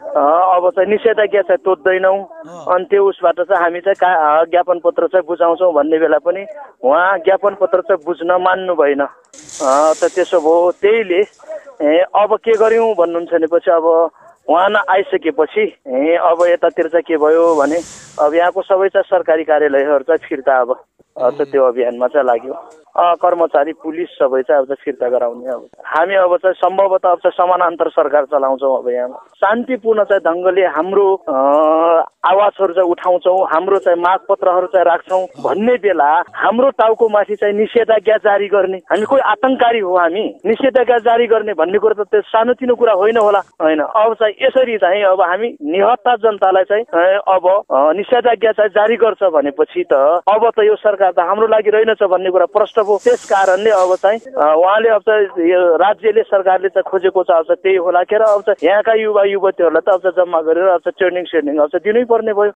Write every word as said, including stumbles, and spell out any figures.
अब चाहिँ निषेधाज्ञा चाहिँ तोड्दैनौँ अनि त्यो उसबाट चाहिँ हामी चाहिँ का ज्ञापन पत्र चाहिँ बुझाउँछौँ भन्ने बेला पनि उहाँ ज्ञापन पत्र चाहिँ बुझ्न मान्नु भएन। त त्यसो भयो त्यहीले अब के गर्यौँ भन्नुहुन्छ भनेपछि अब उहाँ न आइसकेपछि अब यतातिर चाहिँ के भयो भने अब यहाँको सबै चाहिँ सरकारी कार्यालयहरू चाहिँ फिर्ता अब त्यो अभियानमा चाहिँ लाग्यो। कर्मचारी पुलिस सबै चाहिँ अब चाहिँ फिर्ता गराउने। अब हामी अब चाहिँ सम्भवतः अब चाहिँ समानान्तर सरकार चलाउँछौँ। अब यहाँ शान्तिपूर्ण चाहिँ ढङ्गले हाम्रो आवाजहरू चाहिँ उठाउँछौँ, हाम्रो चाहिँ माग पत्रहरू चाहिँ राख्छौँ भन्ने बेला हाम्रो टाउको माथि चाहिँ निषेधाज्ञा जारी गर्ने, हामी कोही आतंककारी हो हामी निषेधाज्ञा जारी गर्ने भन्ने कुरो त त्यो सानोतिनो कुरा होइन होला होइन। अब चाहिँ यसरी चाहिँ अब हामी निहत्ता जनतालाई चाहिँ अब निषेधाज्ञा चाहिँ जारी गर्छ भनेपछि त अब त यो सरकार त हाम्रो लागि रहेनछ भन्ने कुरा प्रश्न भयो। त्यस कारणले अब चाहिँ उहाँले अब चाहिँ यो राज्यले सरकारले चाहिँ खोजेको छ अब चाहिँ त्यही होला के र अब चाहिँ यहाँका युवा युवतीहरूलाई त अब चाहिँ जम्मा गरेर अब चाहिँ ट्रेनिङ सेनिङ अब चाहिँ दिनै पर्ने भयो।